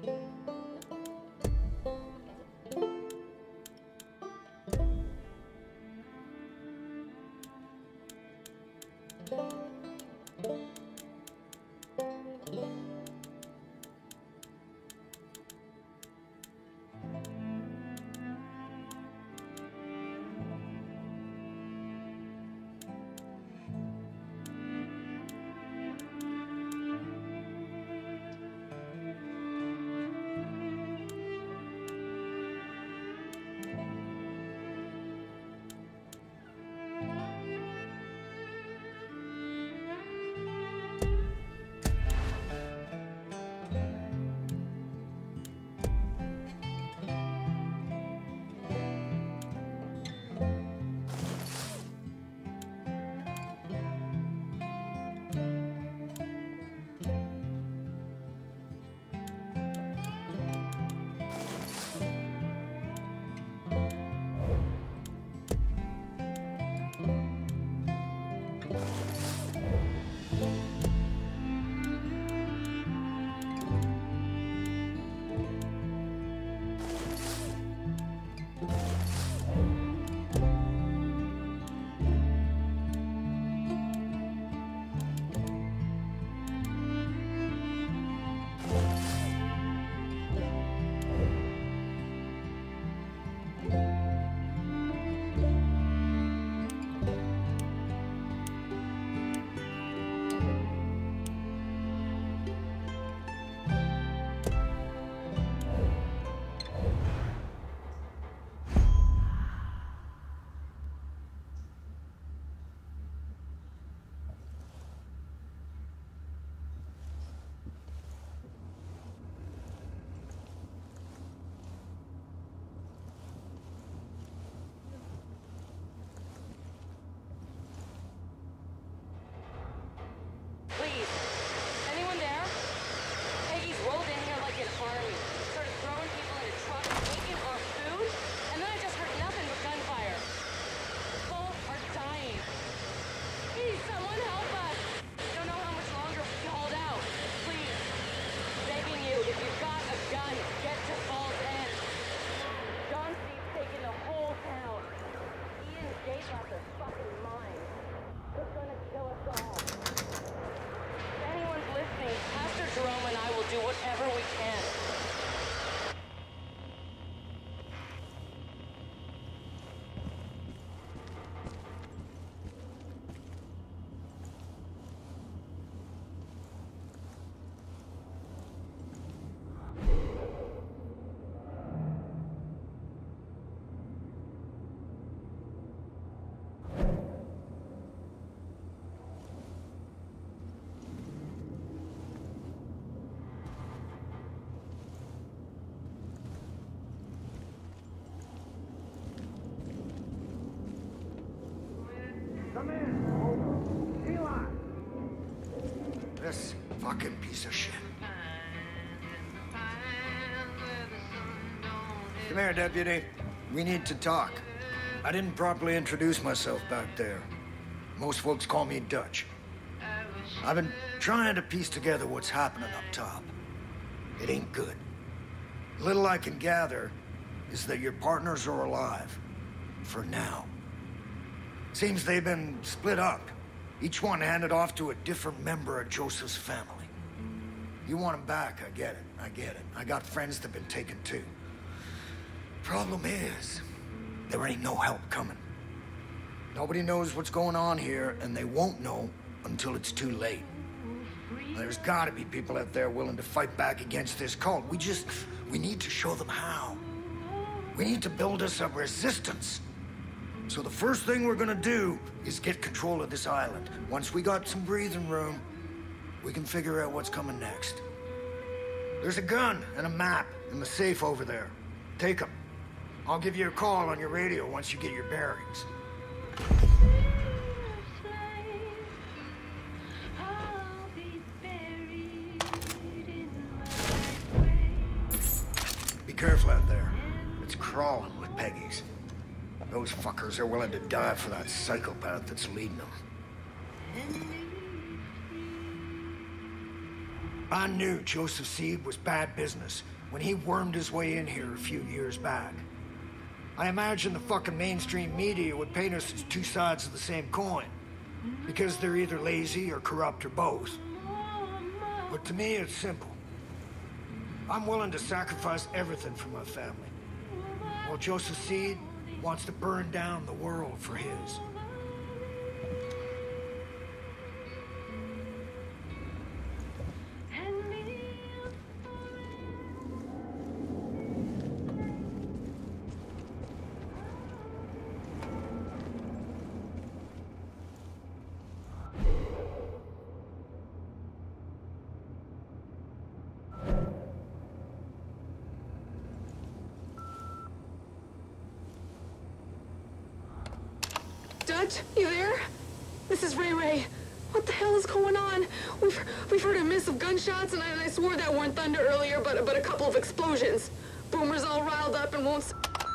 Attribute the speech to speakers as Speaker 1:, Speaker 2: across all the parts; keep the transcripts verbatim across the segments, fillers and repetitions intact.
Speaker 1: Come in. Eli. This fucking piece of shit. Come here, deputy. We need to talk. I didn't properly introduce myself back there. Most folks call me Dutch. I've been trying to piece together what's happening up top. It ain't good. Little I can gather is that your partners are alive. For now. Seems they've been split up. Each one handed off to a different member of Joseph's family. You want them back, I get it. I get it. I got friends that've been taken too. Problem is, there ain't no help coming. Nobody knows what's going on here, and they won't know until it's too late. There's gotta be people out there willing to fight back against this cult. We just, we need to show them how. We need to build us a resistance. So the first thing we're gonna do is get control of this island. Once we got some breathing room, we can figure out what's coming next. There's a gun and a map in the safe over there. Take them. I'll give you a call on your radio once you get your bearings. Be careful out there. It's crawling with Peggies. Those fuckers are willing to die for that psychopath that's leading them. I knew Joseph Seed was bad business, when he wormed his way in here a few years back. I imagine the fucking mainstream media would paint us as two sides of the same coin, because they're either lazy or corrupt or both. But to me, it's simple. I'm willing to sacrifice everything for my family, while Joseph Seed wants to burn down the world for his.
Speaker 2: Dutch, you there? This is Ray Ray. What the hell is going on? We've we've heard a miss of gunshots, and I, and I swore that weren't thunder earlier, but but a couple of explosions. Boomer's all riled up and won't. S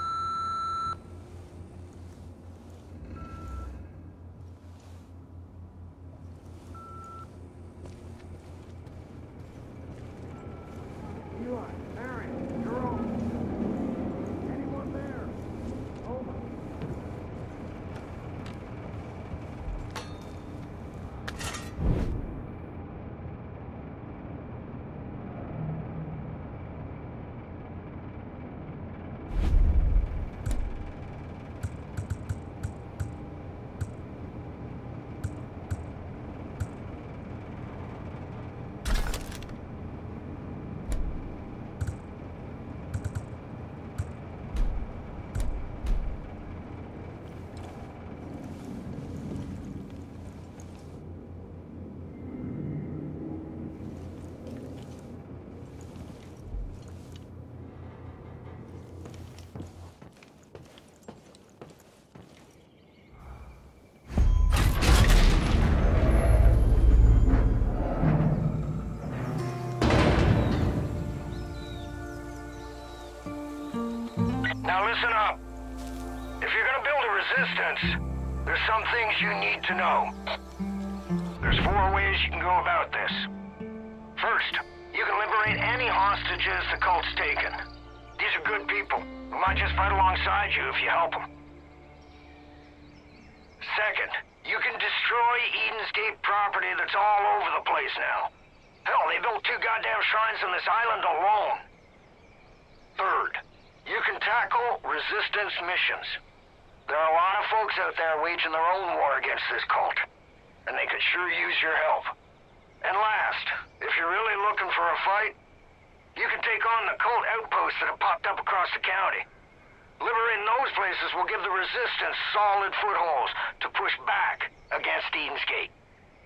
Speaker 1: Eli, Mary, Jerome. Anyone there? Over.
Speaker 3: Now listen up. If you're gonna build a resistance, there's some things you need to know. There's four ways you can go about this. First, you can liberate any hostages the cult's taken. These are good people who might just fight alongside you if you help them. Second, you can destroy Eden's Gate property that's all over the place now. Hell, they built two goddamn shrines on this island alone. Third, you can tackle resistance missions. There are a lot of folks out there waging their own war against this cult, and they could sure use your help. And last, if you're really looking for a fight, you can take on the cult outposts that have popped up across the county. Liberating those places will give the resistance solid footholds to push back against Eden's Gate.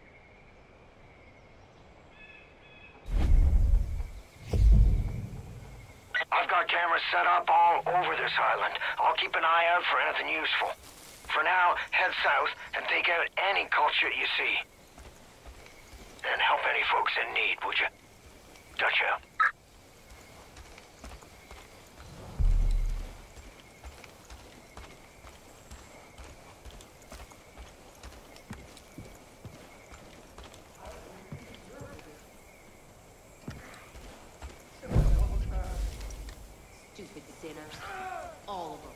Speaker 3: I've got cameras set up all over this island. I'll keep an eye out for anything useful. For now, head south and take out any cult shit you see. And help any folks in need, would you? Dutch out.
Speaker 4: Stupid sinners. All of them.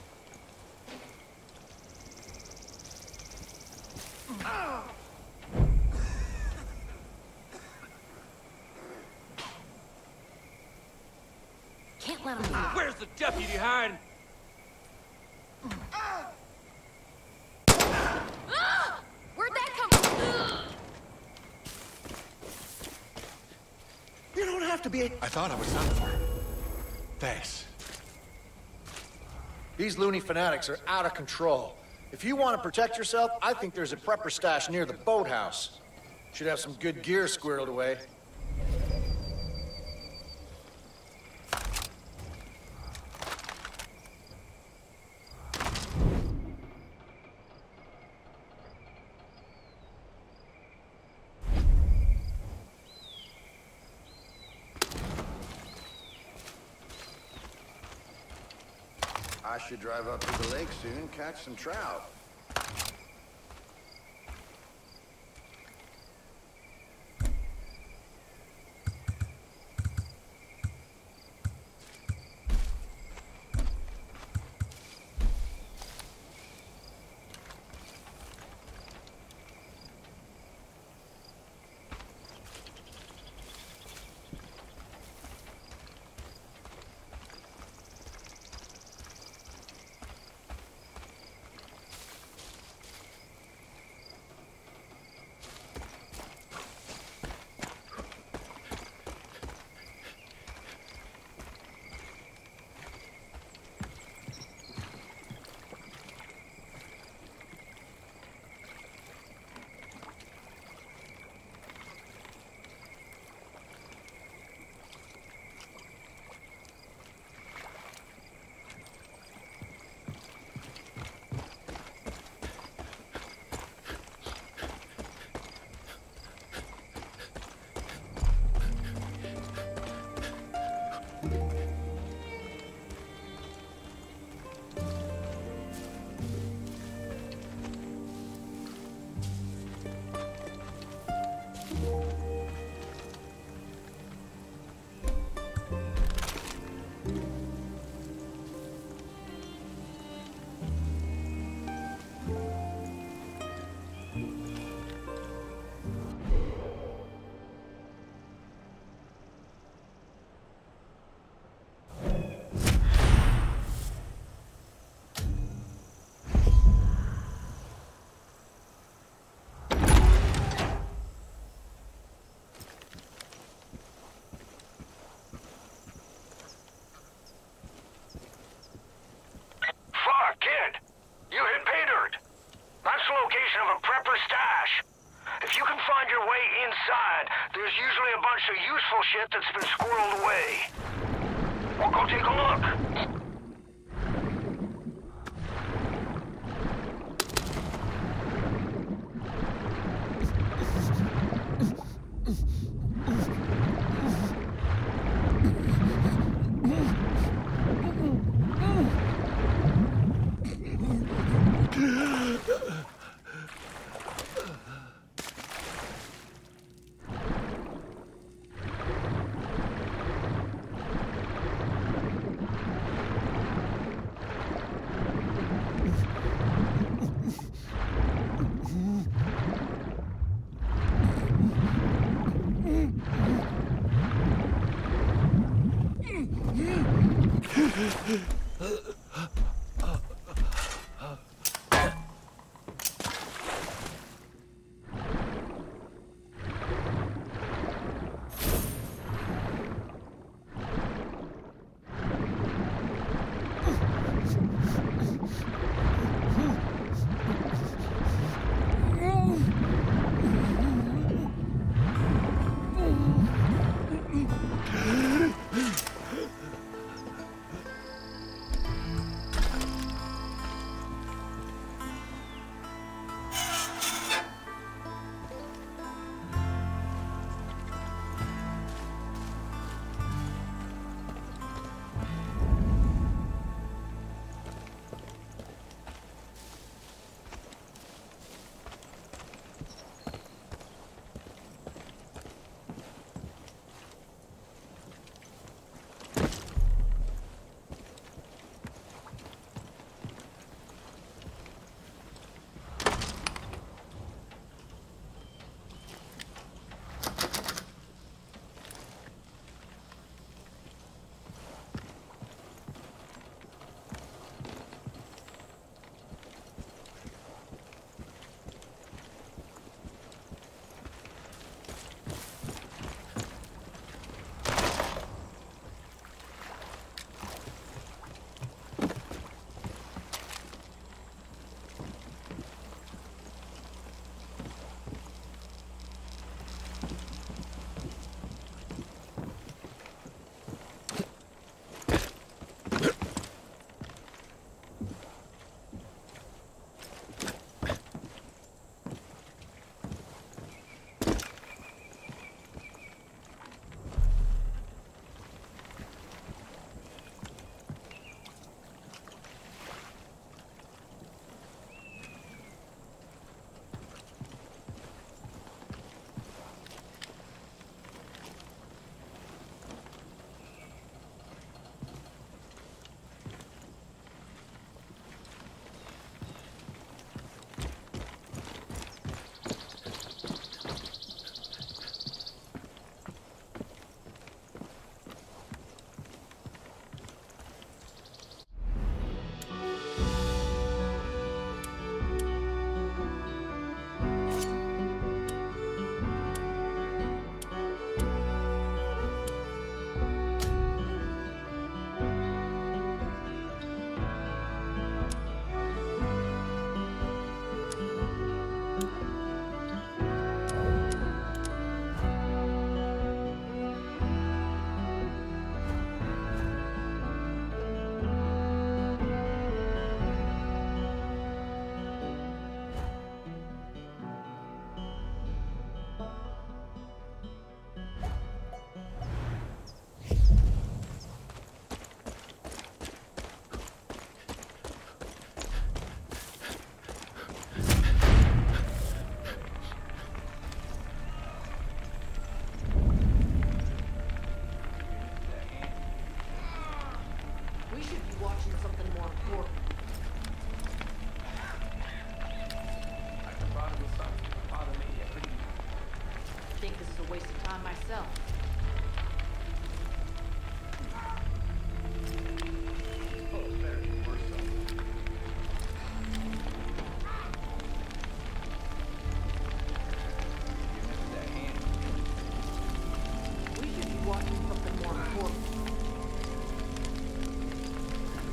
Speaker 4: Can't let them leave.
Speaker 5: Where's the deputy hiding?
Speaker 4: Where'd that come from?
Speaker 6: You don't have to be a...
Speaker 7: I thought I was done for. Thanks.
Speaker 6: These loony fanatics are out of control. If you want to protect yourself, I think there's a prepper stash near the boathouse. Should have some good gear squirreled away.
Speaker 8: I should drive up to the lake soon, catch some trout.
Speaker 3: prepper stash. If you can find your way inside, there's usually a bunch of useful shit that's been squirreled away. We'll go take a look.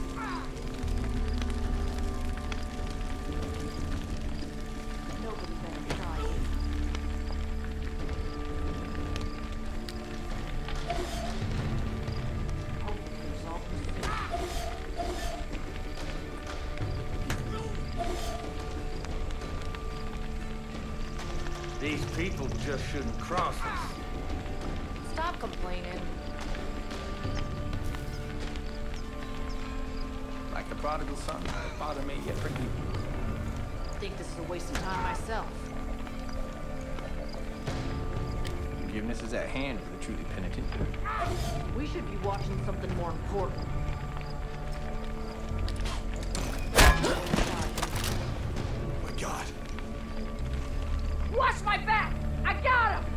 Speaker 4: Nobody better.
Speaker 5: These people just shouldn't cross us.
Speaker 4: Stop complaining.
Speaker 9: Like the prodigal son, father may yet forgive you.
Speaker 4: I think this is a waste of time myself.
Speaker 9: Forgiveness is at hand for the truly penitent.
Speaker 4: We should be watching something more important.
Speaker 7: My God.
Speaker 4: Watch my back! I got him!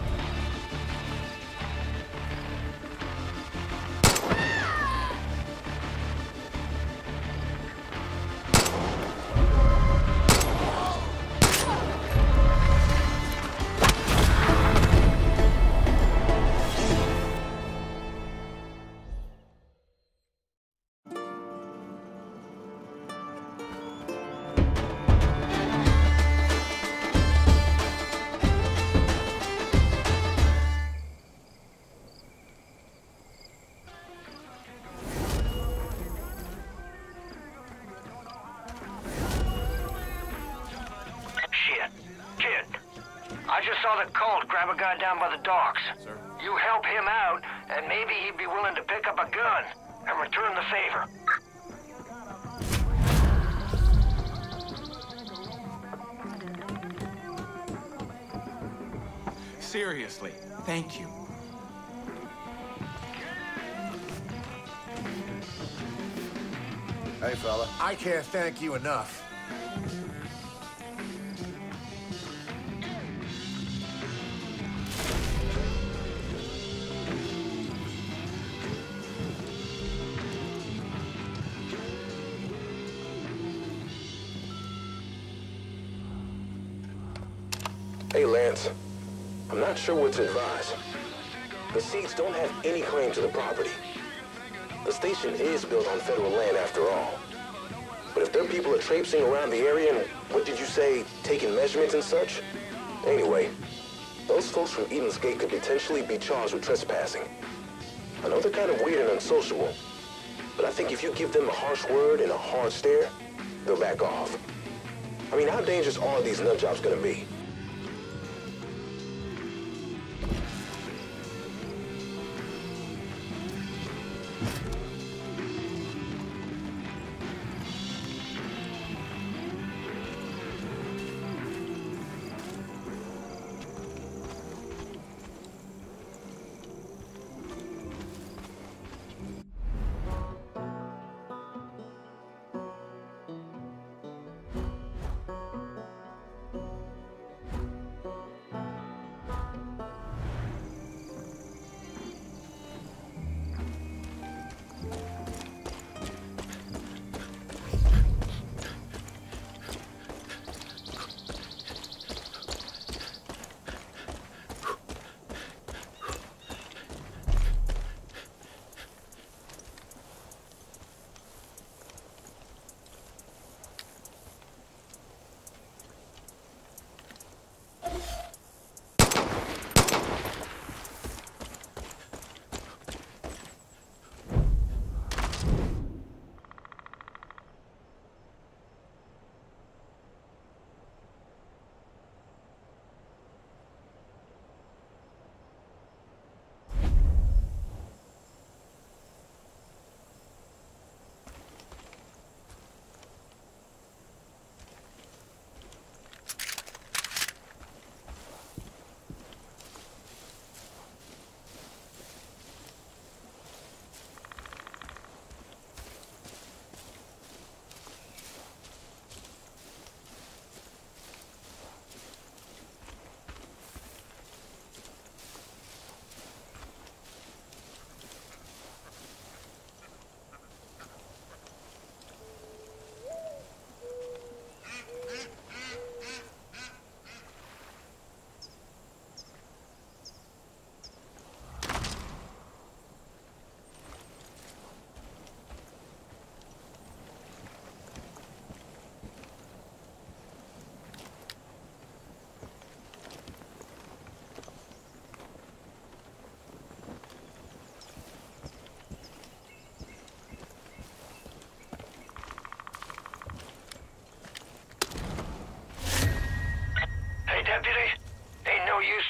Speaker 3: I just saw the cult grab a guy down by the docks.
Speaker 9: Sir?
Speaker 3: You help him out, and maybe he'd be willing to pick up a gun and return the favor.
Speaker 9: Seriously, thank you.
Speaker 6: Hey, fella. I can't thank you enough.
Speaker 10: Hey, Lance. I'm not sure what to advise. The Seeds don't have any claim to the property. The station is built on federal land after all. But if their people are traipsing around the area and, what did you say, taking measurements and such? Anyway, those folks from Eden's Gate could potentially be charged with trespassing. I know they're kind of weird and unsociable, but I think if you give them a harsh word and a hard stare, they'll back off. I mean, how dangerous are these nut jobs gonna be?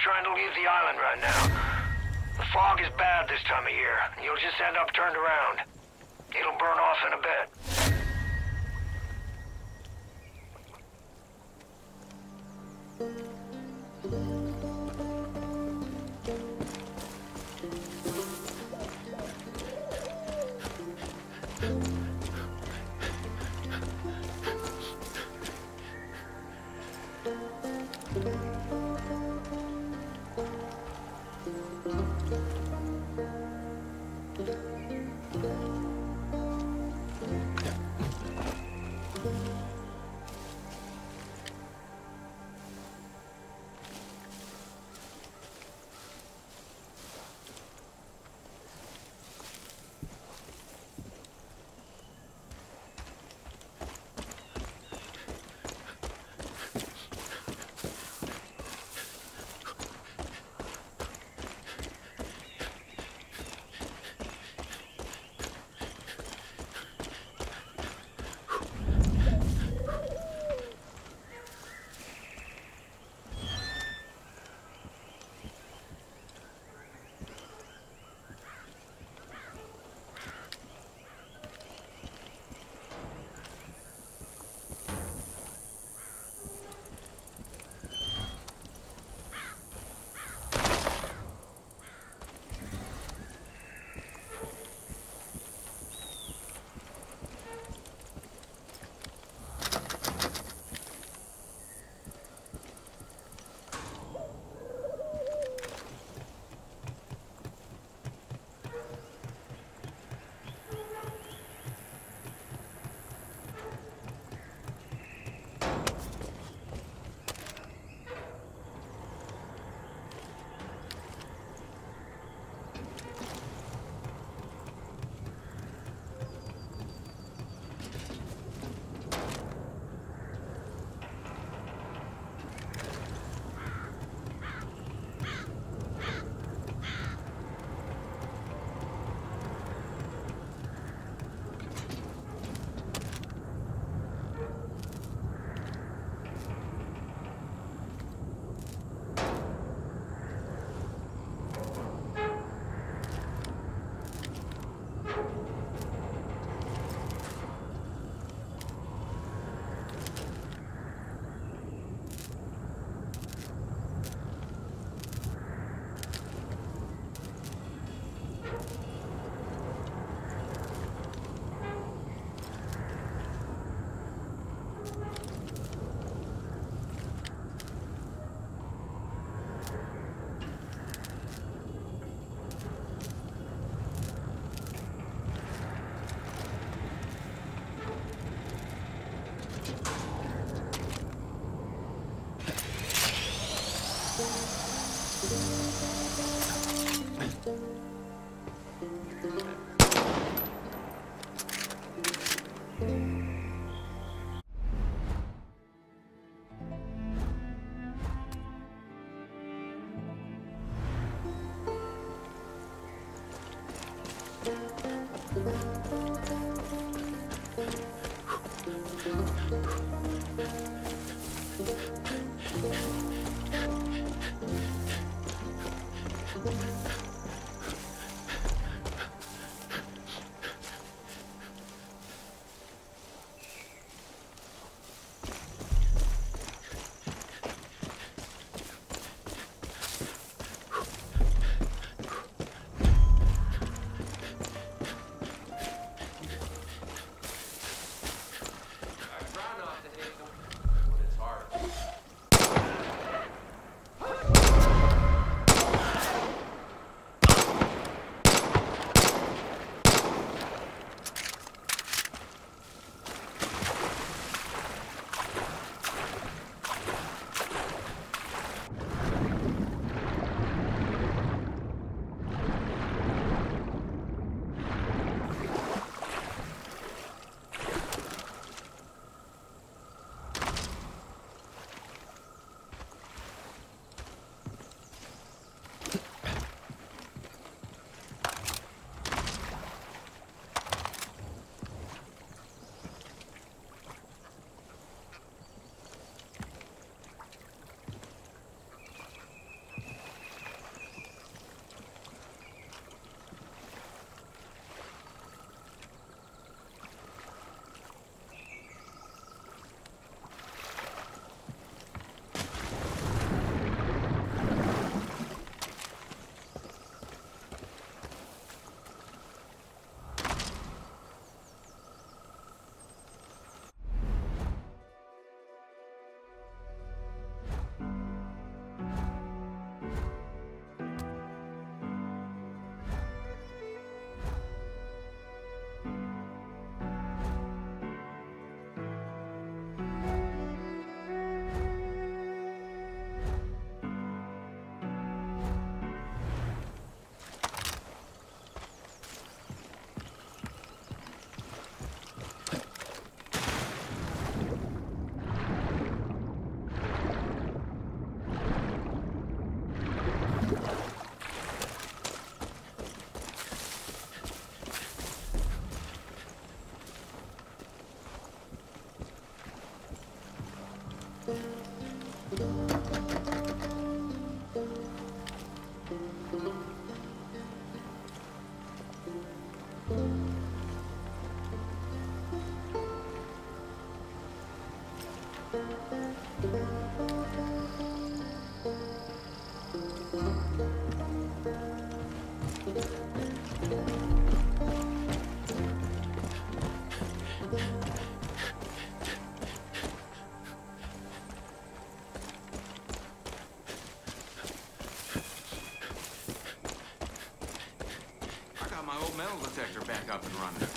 Speaker 3: trying to leave the island right now. The fog is bad this time of year. You'll just end up turned around. It'll burn off in a bit.
Speaker 5: Metal detector back up and running.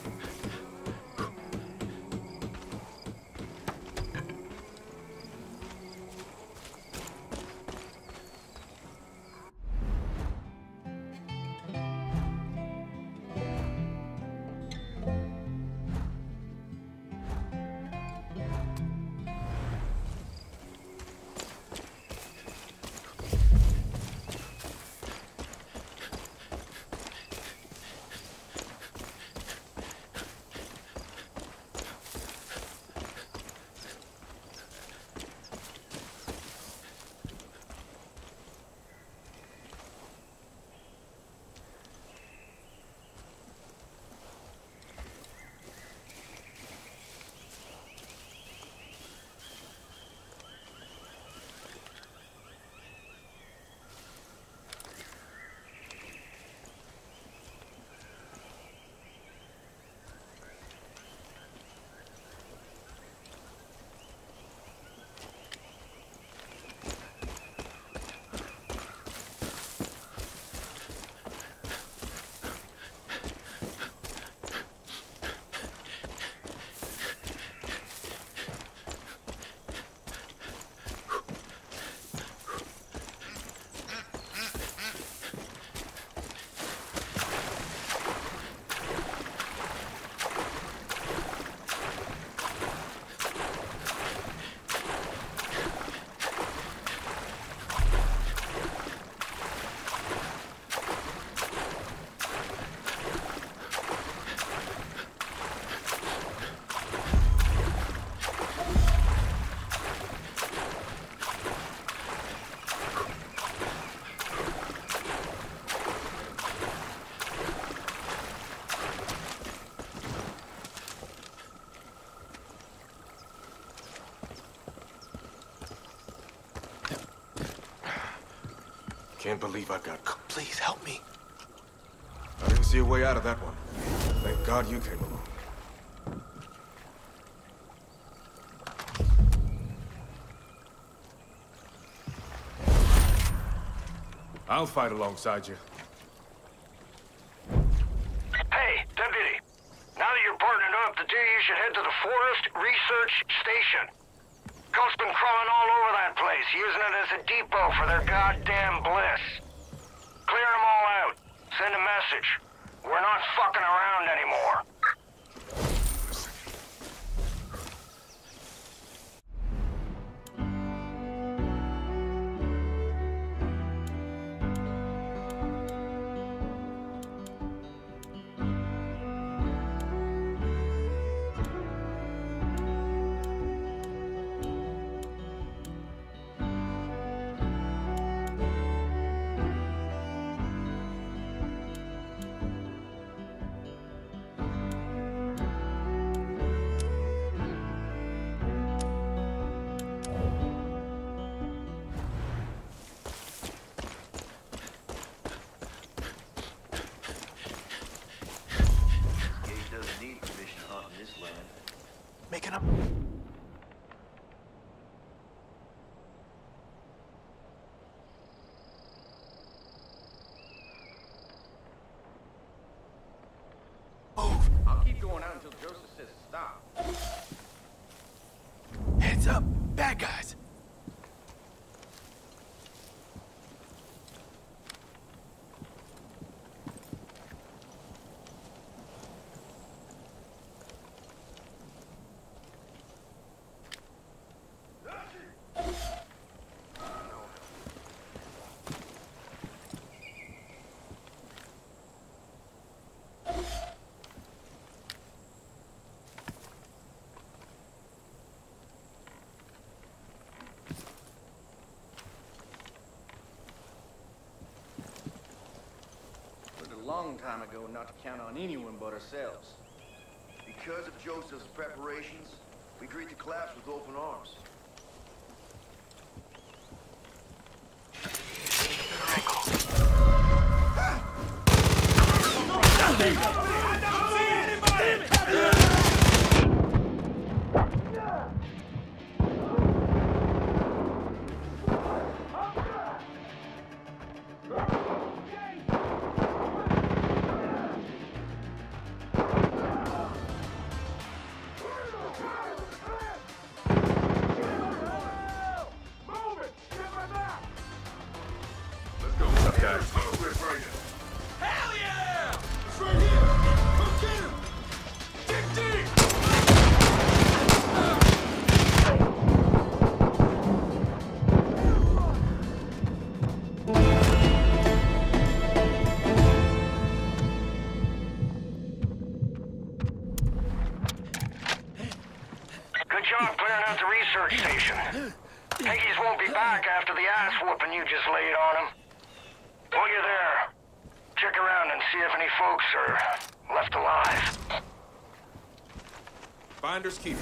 Speaker 10: Can't believe I got caught. Please help me.
Speaker 7: I didn't see a way out of that one. Thank God you came along. I'll fight alongside you.
Speaker 3: Hey, Deputy. Now that you're partnered up, the two of you should head to the Forest Research Station. Ghosts been crawling all over that place, using it as a depot for their goddamn bliss. Clear them all out. Send a message. We're not fucking around anymore.
Speaker 10: Making up.
Speaker 9: Move. I'll keep going out until Joseph says stop.
Speaker 10: Heads up. Bad guys.
Speaker 9: time ago not to count on anyone but ourselves.
Speaker 8: Because of Joseph's preparations, we agreed to collapse with open arms.
Speaker 3: Peggies won't be back after the ass whooping you just laid on them. While you're there, check around and see if any folks are left alive.
Speaker 7: Finders keepers.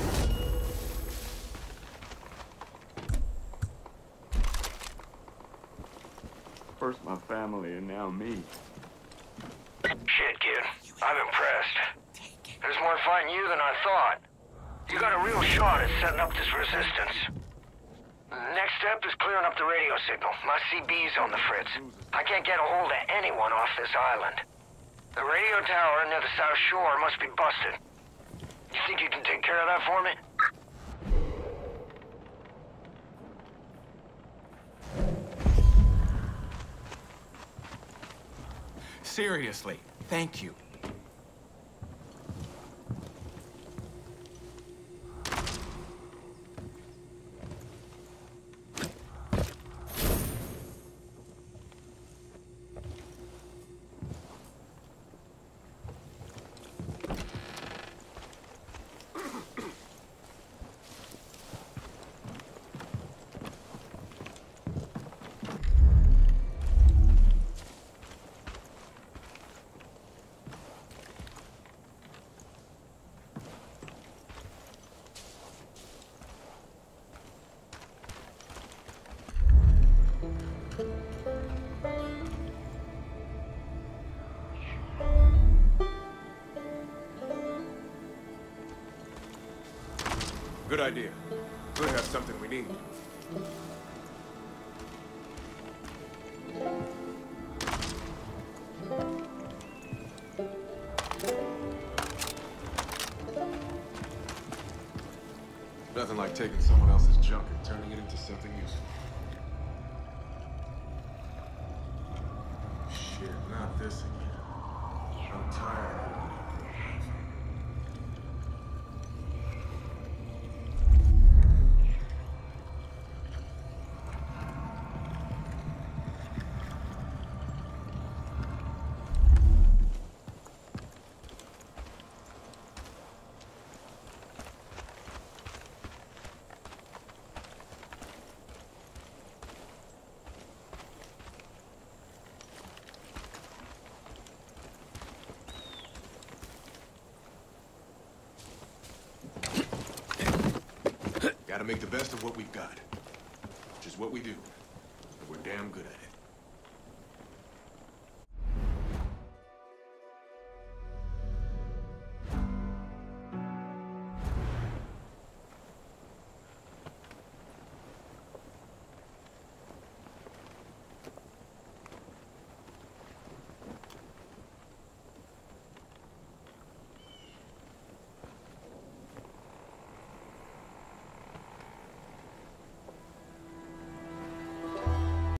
Speaker 11: First my family and now me.
Speaker 3: Shit, kid. I'm impressed. There's more fighting you than I thought. You got a real shot at setting up this resistance. Next step is clearing up the radio signal. My C B's on the fritz. I can't get a hold of anyone off this island. The radio tower near the South Shore must be busted. You think you can take care of that for me?
Speaker 5: Seriously, thank you.
Speaker 7: Good idea. Could have something we need. Nothing like taking someone else's junk and turning it into something useful. Shit, not this again. I'm tired. Gotta make the best of what we've got. Which is what we do. And we're damn good at it.